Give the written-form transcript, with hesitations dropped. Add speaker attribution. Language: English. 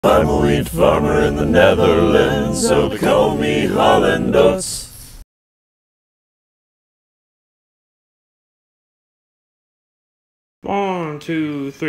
Speaker 1: I'm a wheat farmer in the Netherlands, so they call me Holland Oats.
Speaker 2: 1, 2, 3.